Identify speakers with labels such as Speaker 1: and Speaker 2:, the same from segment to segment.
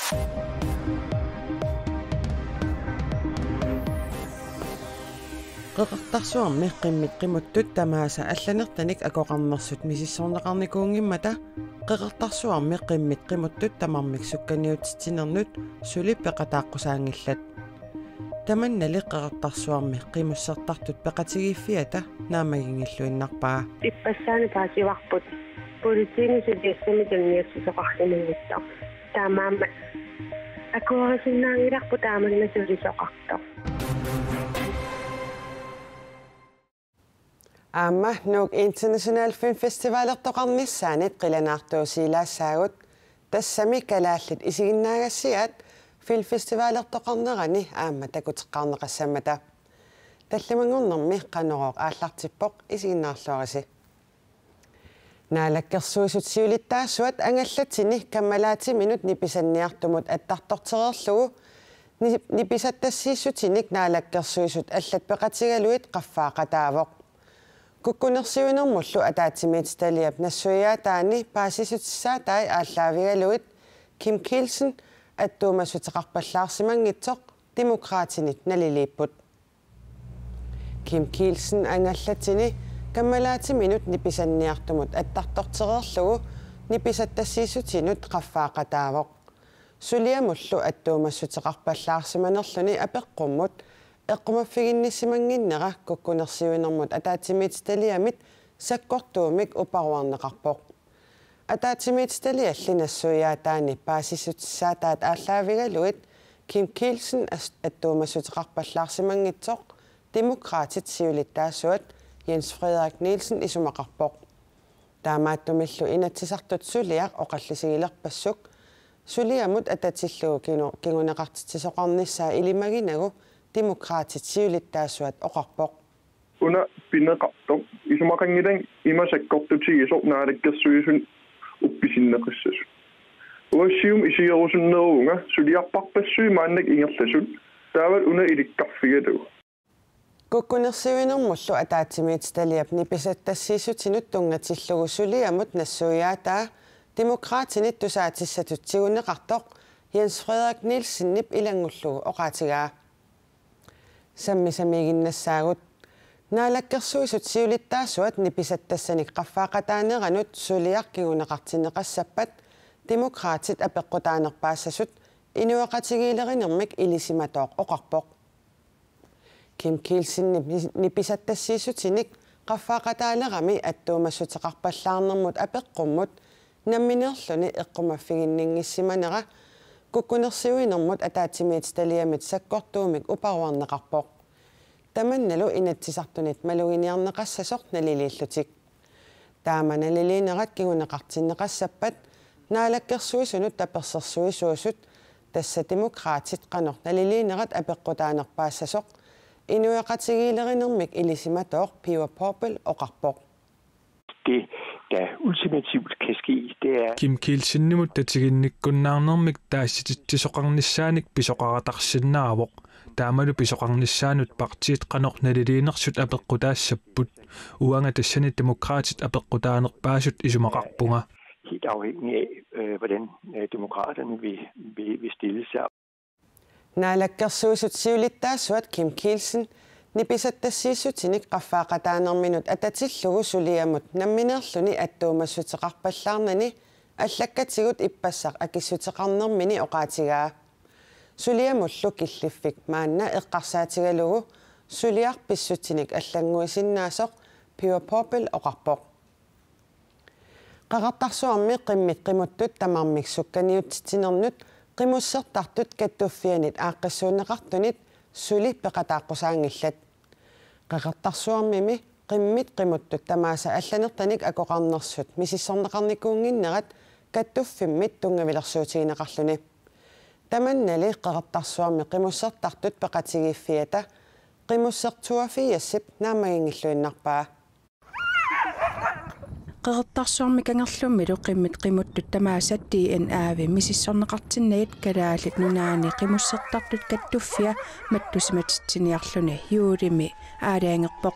Speaker 1: Qeqartarsuarmi qimmit qimuttut tamaasa allanertanik akoqarnersut misissorneqarnikuungimmata qeqartarsuarmi qimmit qimuttut tamarmik sukkaniutitsinernut suli peqataaqqusaangillat tamannali qeqartarsuarmi qimussertartut peqatigiiffiata naamagingilluinnarpaa
Speaker 2: иппассаани паасиварпут политиинисулиассами танниассисоқарлунангитто таамаама акуарисиннаангиларпу таамагнасулисоқартоо
Speaker 1: Amma nok International Film Festival toqarnissaanit qilanaartuusiilaassaagut tassami kalaallit isiginnaagassiat film festival toqarnerani aamma takutеққарнеқассамата талламангорнэрми qanoroq aallartippoq isiginnaarluarisi naalakkersuisut siulittaassuat angallatini kammalaati minut nipisanniartumut attartortereerlugu nipisattassiissutinik naalakkersuisut allat peqatigaluit qaffaaqataavoq Kukkunersiunermullu ataatimiitstaliap nassuiaataani paasisutissaatai aalлaavigaluit Kim Kielsen attuumassuteqarpallaarsimangitsoq demokraatinit naliliipput Kim Kielsen angallatini kammalaati minut nipisanniartumut attartortereerlugu nipisattassiisutinut qaffaaqataavoq suliamullu attuumassuteqarpallaarsimanerluni apeqqummut eqqumaffiginnissimanginnera kukkunersiuinermut ataatimiitstaliamit sakkortuumik uparuarneqarpoq ataatimiitstalialli nassuiaataani paasissutissaataat aalлааvigaluit Kim Kielsen attuumassuteqarpallaarsimangitsoq demokraatit siulittaassuat Jens Frederik Nielsen isumaqarpoq taamaattumillu inatsisartut suliaq oqallisigilerpassuk suliamut atatillugu kinguneqartitisoqarnissaa ilimaginagu demokraatit siulittaassuat oqarpoq
Speaker 3: una pinneqartoq isumaqangilan imasakkortutigisoq naalakkersuisun uppisinneqissas uassium isigerusunneruunga suliarparpassui maannak ingerlasut taavat una ilikkarfigatu
Speaker 1: kukkunersiuinermullu ataatimiitstaliap nipisattassiisutinut tungatillugu suliamut nassuiaataa demokraatinit tusaatissatutsigunneqartoq Jens Frederik Nielsen nip ilangullugu oqaatigaa sammisamiginnasaagut naalakkersuisut siulittaassuat nipisattassanik qaffaaqataaneranut suliaqkiguneqartineqassappat demokraatit apeqqutaanerpaassasut inuaqatigiilerinermik ilisimatoq oqarpoq Kim Kielsen nipisattassiisutinik qaffaaqataalerami attuumassuteqarpallaarnermut apeqqummut namminerluni eqqumaffiginningissimanera kukkunersiuinermut ataatimiitstaliamit sakkortuumik uparuarneqarpoq tamannalu inatsisartunit maluginiarneqassasoq naliliillutik taamanaliliinerat kiguneqartinneqassappat naalakkersuisunut tapersersuisuusut tassa demokraatit qanor naliliinerat apeqqutaanerpaassasoq inuaqatigiilerinermik ilisimatoq Pure Purple oqarpoq
Speaker 4: der ultimativt kan ske, det er
Speaker 5: Kim Kielsen-nimut tatiginnikkunnaarnermik taassitittisoqarnissaanik pisoqaratarsinnaavoq taamalu pisoqarnissaanut partiit qanornaliliinersut apeqqutaassaput uanga tassani demokraatit apeqqutaanerpaasut isumaqarpunga
Speaker 4: helt afhængig af hvordan demokraterne vil stille sig.
Speaker 1: Naalakkersuisut siulittaassuat Kim Kielsen nipisattassiissutinik qaffaaqataanerminut atatillugu suliamut namminerluni attuumassuteqarpallaarnani allakkatigut ippassaq akissuteqarnermini oqaatigaa suliamullu killiffik maanna eqqarsaatigalugu suliarpissutinik allanguisinnaasoq Pure Purple oqarpoq qaqartarsuarmi qimmit qimuttut tamarmik sukkaniutitinernet qimussertartut kattuffianit aaqqissuunneqartunit suli peqataaqqusaangillat qaqartarsuarmimi qimmit qimuttut tamaasa allanertanik akoqarnersut misissorneqarnikuunginnerat kattuffimmit tungavilersuutigineqarluni tamannali qaqartarsuarmi qimussertartut peqatigiiffiata qimussertuafiassip naamagingilluinnarpaa
Speaker 6: qeqertarsuarmi kangerlummilu qimmit qimuttut tamaasat DNA-vi misissorneqartinnagit kalaallit nunaani qimussertartut kattuffia mattusimatitsiniarluni yuulimi aalaangerpoq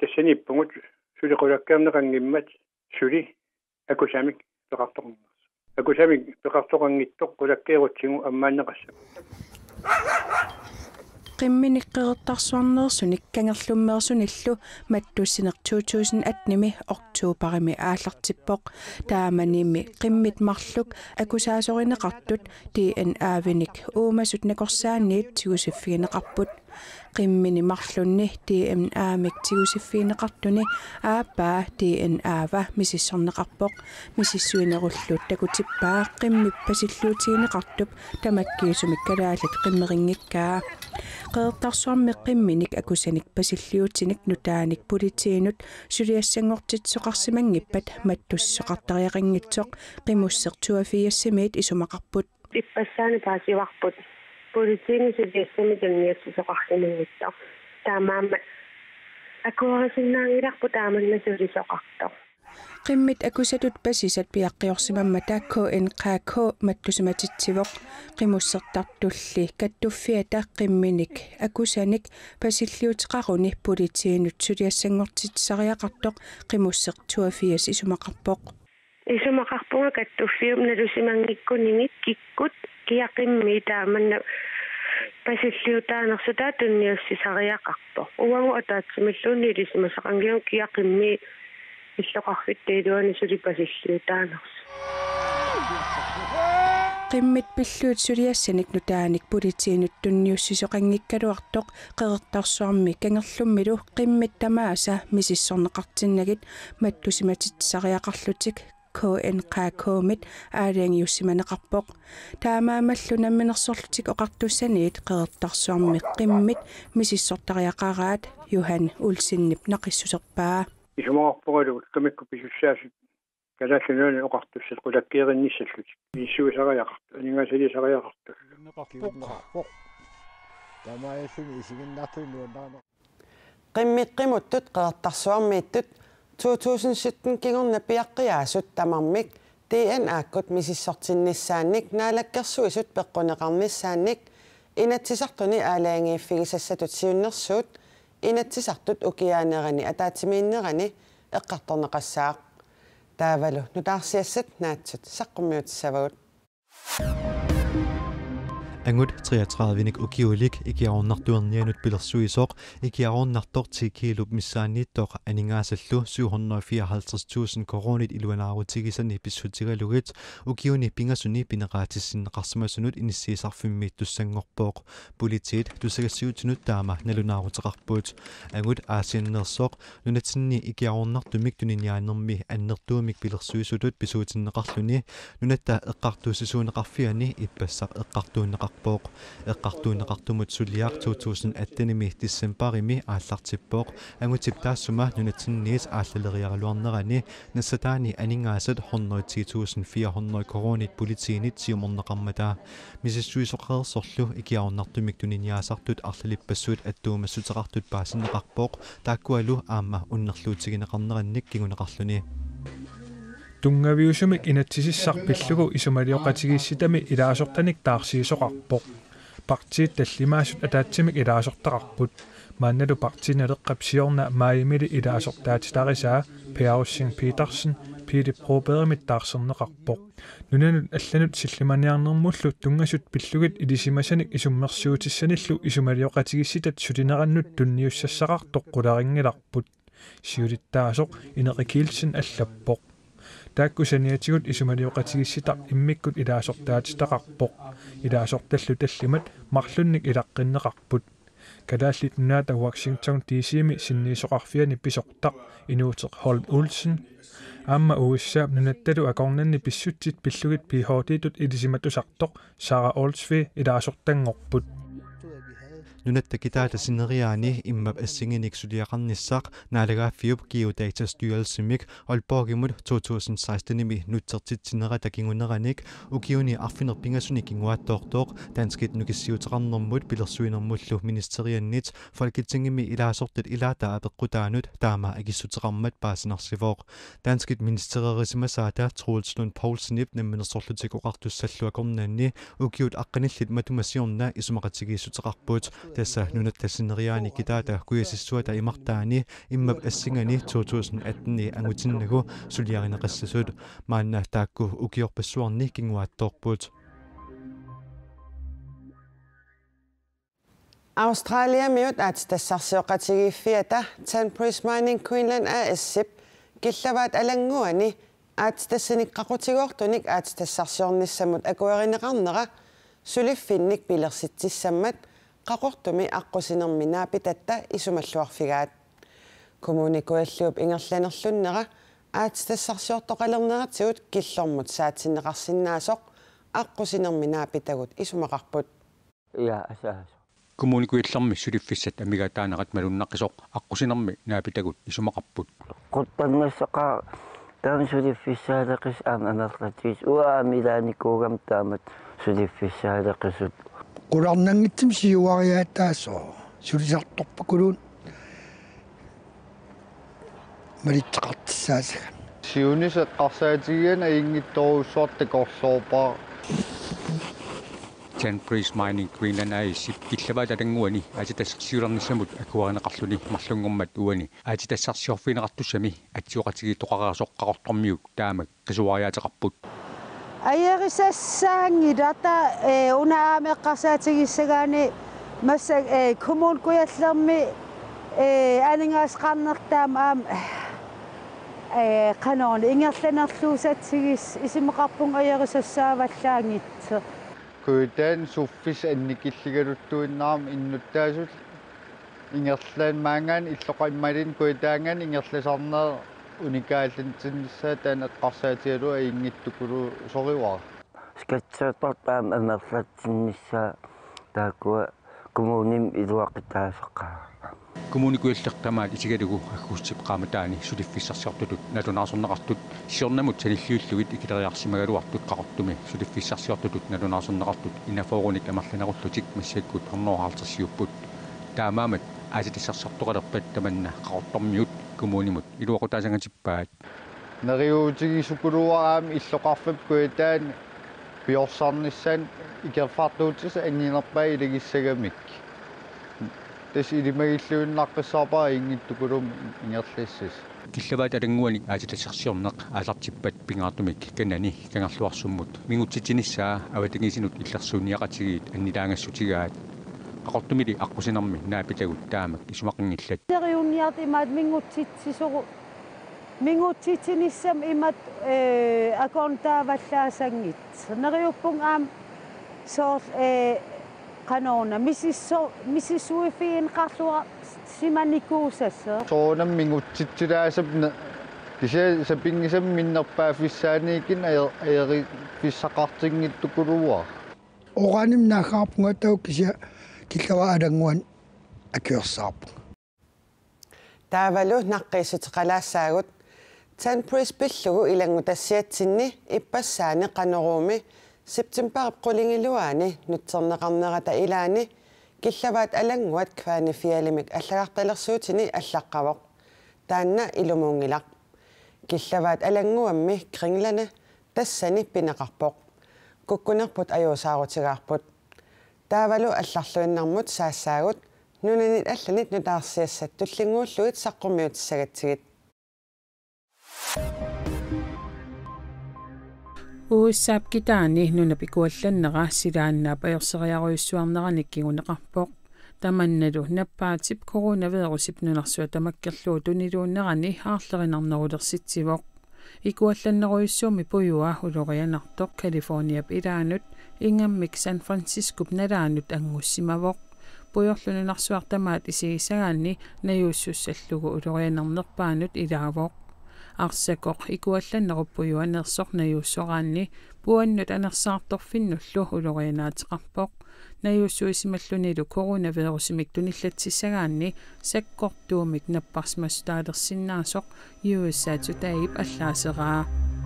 Speaker 3: tassaniippungut suliqulakkaamneqangimmat suli akusamik peqartornersu
Speaker 4: акусамик пеқартоқангиттоқ кулаккеерутсигу аммааннеқассак
Speaker 6: qimminikkeertarsuarneersunik kangerlummeersunillu mattussineq 2018 oktuuparimi aallartippoq taamanimi qimmit marluk akusaasorineqartut DNA-vinik uumasut nakorsaanniit tigusiffigineqarput qimmini marlunni DNA-mik tigusiffigineqartuni aappaa DNA-va misissorneqarpoq misissuinerullut takutippaa qimmippasilluutigineqartup tamakkiisumik kalaalit qimmeriнгиккаа qeertarsuarmi qimminik akusanik pasilliutinik nutaanik politiinut suliassangortitsoqarsimangippat mattussoqartariaqanngitsoq qimusseq 24-simiit isumaqarput
Speaker 2: иппассаани паасиварпут политиини сулиассами танниассисоқарсимангиттар таамаама акуарисиннаангиларпу тааманна сулисоқартар
Speaker 6: qimmit akusatut pasisat piaqqiorsimamma KNKK mattusimatitsivоq qimussertartulli kattuffiata qimminik akusanik pasilliutiqaruni politiinut suliassangortitsariaqartoq qimusseq 84 isumaqarpoq
Speaker 2: исумақарпунга каттуффиум налусимангиккунигит киккут киақимми тааманна пасиллиутаанерсутаа тунниуссисариақарпо уангу атаатсимиллуунни илисимасақангиум киақимми иллоқарфиттаилуани сулипасиллиутаанерс
Speaker 6: qimmit pilluut suliassanik nutaanik politiinut tunniussisоqanngikkaluartoq qeertarsuarmi kangerlummilu qimmit tamaasa misissorneqartinnagit mattusimatitsariaqarlutik KNKK-mit aaliangiussimaneqarpoq taamaamallu namminersorlutik oqartussaniit qeertarsuarmi qimmit misissortariaqaraat Johan Ulsinnip naqissuserpaa
Speaker 4: исумаарпоралу камикку писуссаасут калааллунуани оқартуссат қулаккееринниссаллут иссуисариақарту анингасалисариақарту
Speaker 7: тамааллуни исигиннартуиннуаннаана
Speaker 1: qimmiqqimуттут qeertarsuarmiittut 2017 kingorna piaqqiaasut tamarmik DNA-kkut misissortinnissaannik naalakkersuisut peqqunеqarnissaannik inatsisartuni aalaangiiffigisassatut siunnersuut inatsisartut ukiaanerani ataatimiinnerani eqqartorneqassaaq taavalu nutaarsiassat naatsut saqqummiutissavagut
Speaker 8: Angut 33-nik ukiulik ikiarornartuernianut pilersuisoq ikiarornartor 10 kilo missaanniittoq aningaasallu 754,000 koronit iluanaaruutigisani pissutigalugit ukiuni pingasuni pineqaatissinneqarsimasunut inissiisarfimmiittussangorpooq politiit tusagassiutinut taama nalunaaruteqarpuut angut aasianneersoq nunatinni ikiarornartumik tuniniaanermi annertuumik pilersuisutut pisuutinneqarluni nunatta eqqartuusisuuneqarfiani ippassaq eqqartuunneqar eqqartuunneqartumut suliaq 2018 dissembarimi aallartippoq angutip taassuma nunatinniit aallaleriaruarnerani nassataani aningaasat 110,400 koronit politiinit siumorneqarmataa misissuisoqareersorlu ikiarornartumik tuniniaasartut arlalippassut attuumassuteqartut paasinneqarpoq taakkualu aamma unnerluutigineqarnerannik kinguneqarluni
Speaker 5: tungaviusumik inatsisissarpillugu isumalioqatigiissitami ilaasortanik taarsiisoqarpoq partiit tallimaasut ataatsimik ilaasortaqarput maannalu partiinaleqqapsiorna maayimili ilaasortaatitarisaa Peaussing Petersen Philip Robertmit taarserneqarpoq nunanut allanut sillimaniarnermullu tungasut pillugit ilisimasanik isummersuutissanillu isumalioqatigissitat sulinerannut tunniussassaqartoq qularingilarput siulittaasoq ineqikilsin allappoq taakkusaniatigut isumalioqatigissitaq immikkut ilaasortaatitaqarpoq ilaasortallu tallimat marlunnik ilaqqinneqarput kalaallit nunaata Washington DC-mi sinniisoqarfiani pisortaq inuuteq Holm Olsen aamma uissaap nunattalu akornanni pissutsit pillugit pihootitut ilisimatusartoq Sarah Olsvee ilaasortangorput
Speaker 8: nunatta kitaata sineriaani immap assinginik suliaqarnissaq naalagaaffiup geodatastyrelsimik olporgimut 2016-imi nutsertitsinnerata kinguneranik ukiuni arfinerpingasuni kinguattoortoq danskit nukissiuteqarnermut pilersuinermullu ministeriannit folketingimi ilaasortit ilaata apeqqutaanut taama akissuteqarmat paasinarsivoq danskit ministererisimasaata Troels Lund Poulsenip namminersorlutikoqartussalluakornaanni ukiut aqqanillit matumasiorna isumaqatigiissuteqarput tessa nunattasineriaani kitaata kuyasissuata imartaani immap assingani 2018 angutinnagu suliarineqassasut maanna taakku ukiorpassuarni kinguaattorput
Speaker 1: Australia miut aatitassarsioqatigiiffiata Tanbridge Mining Queensland AS-sip killavat alanguani aatitassiniqqaqutigoortunik aatitassarsiornissamut akuerineqarnera suliffinnik pilersitsissammat qaqortumi aqqosinerminaapitatta isumalluarfigaat kommunikualluup ingerlanerlunnera aatitassarsiortoqalerneratigut killormut saatsinneqarsinnaasoq aqqosinerminaapitagut isumaqarput
Speaker 9: ja asaas
Speaker 10: kommunikuillermi suliffissat amigataanaqat malunnaqisoq aqqosinermi naapitagut isumaqarput
Speaker 9: quttangassaqa taan suliffissaaleqis anerlatis uaamilaanikugam taamat suliffissaaleqisut
Speaker 7: qurarnangitsim siuariaattaaso sulisartorpakuluun malitteqartissaasaka
Speaker 11: siuniseqqarsaatigiana ingittoruussuartakorsoorpaa
Speaker 10: Tanbridge Mining Queensland AS killavat alanguani atitassarsiulernissamut akuarineqarluni marlungormat uani atitassarsiorfineqartussami atsuoqatigitoqaraasoq qaqortormiuk taamak qisuariaateqarput
Speaker 12: ayerisassaangilata unaameqqarsaatigisagaani massa kommunkujallermi aningaasqarnertaam aam qanoon ingerlanerluusatsigis isimeqarpung ayerisassaavallaangitse
Speaker 11: kuitaan suffis annikilligaluttuinnaam innuttaasut ingerlaan maangaan illoqammalin kuitaangan ingerlasarner unikaallantinnissaa taan eqqarsaatigalu aingittukulu soriwaa
Speaker 9: skatsatortaam amerlatsinnissaa taakua kommunim iluaqitaaseqqaa
Speaker 10: kommunikuillertamaat isigalugu agguutsip qaamataani suliffissarsiortutut nalunaarsorneqartut siornamut sanilliulluit ikileriarsimagaluartut qaqortumi suliffissarsiortutut nalunaarsorneqartut inaforunik amarlanerullutik massakkut arnooraaltersiupput taamaamat aasitissarsortoqalerpat tamanna qaqortormiut kommunimut iluaqutaasangatippaat
Speaker 11: neriuutigisukuluaraam illoqarfap kuitaan piorsaarnissan ikerfartuutis anginerpai ilegissagamik tas ilimagilluunnaqqissaarpaa ingittukulum ingerlissis
Speaker 10: killavat alanguani aatitassarsiorneq aalartippat pingaartumik kanani kangarluarsummut mingutsitinnissaa avatagisinut illersuunniaqatigiit annilaangassutigaat qaqortumili aqqosinermi naapitagut taamak isumaqingillat
Speaker 12: neriunniartimaat mingutsitinissam imat akoontaavallaasangit neriuppung aam soor qanoona misissuifiin qarlua simanikuusassa
Speaker 11: soonam mingutsitsilaasapna kisa sapingisam minnerpaafissaaniikin ayeri fissaqartinngittukuluwa
Speaker 7: oqanim naaqaarpungatau kisa killava alanguan akiorsaarpu
Speaker 1: taavalu naqqiisutiqalaassaagut Tanbridge pillugu ilangutassiatsinni ippassaani qaneruumi September qulingiluani nutserneqarnerata ilaani killavat alanguat kvaanifialimik allaqartalersuutini allaqqavoq taanna ilumuungilaq killavat alanguammi kringlane tassani pineqarpoq kukkunerput ajuusaarutigaarput taavalu allarluinnarmut saassaagut nunanit allanit nutaarsiassat tullinguulluit saqqurmiutissagatigit
Speaker 6: uussaap kitaani nunapikuallannera silaannaap ajorseriaruissuarneranik kiguneqarpoq tamannalu nappaatip coronavirusip nunarsuat tamakkerluu tuniluunnerani aarlerinarnerulersitsivoq ikuallanneruissuumi puyua ulorianartoq Californiap ilaanut ingammik San Franciscup nalaanut angussimawoq pujorlununarsuartamaat isigisagaanni najuussussallugu ulorianarnerpaanut ilaavoq arsakoq ikuallanneruppuyua nersornajuussoraanni puannut anersaartorfinnullu ulorianaateqarpoq najuussuisimallunilu coronavirusimik tunillatissagaanni sakkortuumik napparsmastaalersinnaasoq USA-tutaip allaaseraa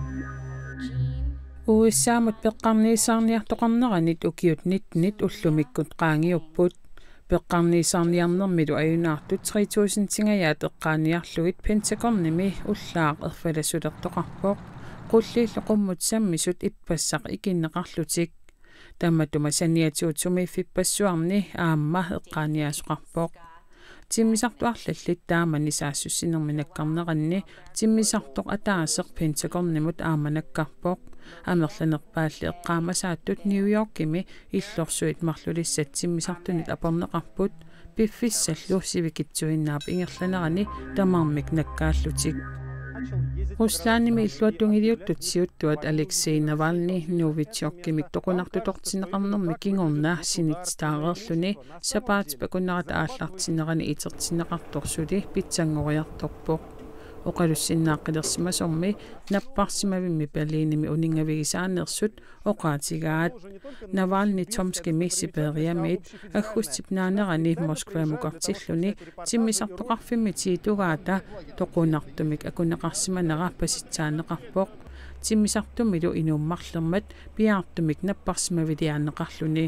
Speaker 6: USA-mut peqqarniisaarniartoqarneranit ukiut nitnit ullumikkut qaangiupput peqqarniisaarniarnermilu ajunaartut 3000 tingayaat eqqaaniarlugit Pentagonimi ullaaq erfalasulertoqarpoq qullilloqummut sammisut ippassaq ikinneqarlutik Tammatuma saniatuutumi fippassuarni aamma eqqaaniasoqarpoq timmisartuarlallit taamani saassussinermi nakkarneranni timmisartoq ataaseq Pentagonimut aamanakkarpoq amerlanerpaalli eqqaamasaаттut New Yorkimi illorsuit marlulissat timmisartunit aporneqarput piffissallu sivikitsuinnaap ingerlanerani tamarmik nakkaallutik Ruslaanimi illuatungiliuttut Alexei Navalny Novichok-kimik toqunartutortineqarnermi kingorna sinitstaareerluni sapaatipakunnerata aallartinerani itertineqartorsuli pitsangoriartorpoq oqalussinnaaqqilersimasormi napparsimavimmi Berliinimi uningavigisaanersut oqaatigaat Navalny Tomskimi Siberiamit aggussipnaanerani Moskva mukartilluni timmisartoqarfimmi tiitugaata toqunartumik akuneqarsimanera pasitsaaneqarpoq timmisartumilu inuummarlermat piaartumik napparsimaviliaaneqarluni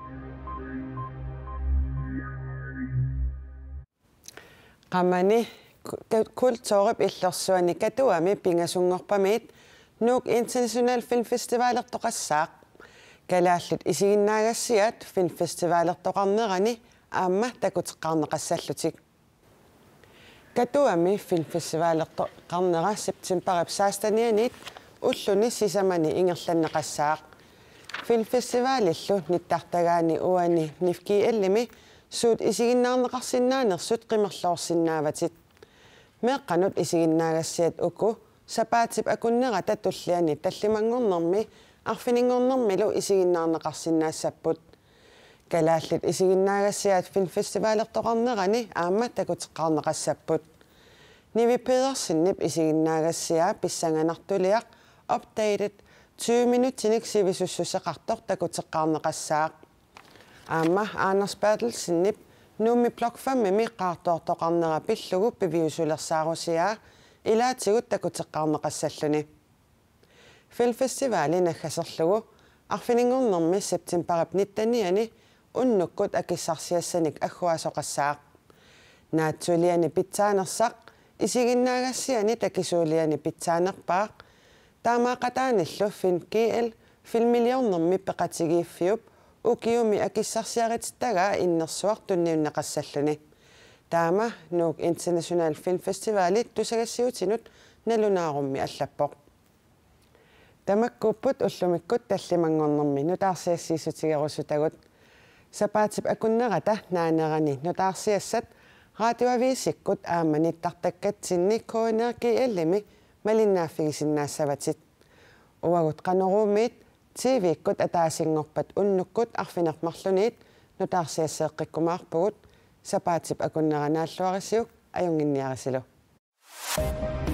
Speaker 1: qamani kultorip illorsuani katuami pingasungorpamit nuuk international filmfestivalertoqassaaq kalaallut isiginnaagassiat filmfestivalertoqarnerani aamma takuteqqarneqassallutik katuami filmfestivalertoqarnera septemberip saastanianit ulluni sisamani ingerlanneqassaaq filmfestivalillu nittartagaani uani nifki ellimi suut isiginnaarneqarsinnaanersut qimerloorsinnaavatit meeqqanut isiginnaagassiat uku sapaatip akunnerata tulliani tallimangornermi arfiningornermilu isiginnaarneqarsinnaassaput kalaallut isiginnaagassiat filmfestivalertoqarnerani aamma takuteqqarneqassapput Nivi Pedersennip isiginnaagassia pissanganartuliaq updated 20 minutinik sivisussuseqartor takuteqqarneqassaaq aamma Anders Bertelsen-nip Nummi blokfammimi qaartoortoqarnera pillugu piviusulersaarusiaa ilaatigut takuteqqarneqassalluni filmfestivali naggaserlugu arfiningornermi septemberip nittaniani unnukkut akissarsiassanik agguasoqassaaq naatsuliani pitsaanersaq isiginnaagassiani takisuuliani pitsaanerpaaq taamaaqataanillu filmkiil filmiliornermi peqatigiiffiup ukiumi akissarsiaritittagaa innersuartunniunneqassalluni taama nuuk international film festivalit tusagassiutinut nalunaarummi allappoq tamakkuupput ullumikkut tallimangornermi nutaarsiassiisutigerusutagut sapaatip akunnerata naanerani nutaarsiassat radioavisikkut aamanittartakkatinni koonerki ellimi malinnaaffigisinnaasavatit uagut qaneruumit TV-kkut ataasingorpat unnukkut arfinermarluniit nutaarsiasseeqqikkumaarpugut sapaatip akunneranaalluarisiuk ajunginniarisilu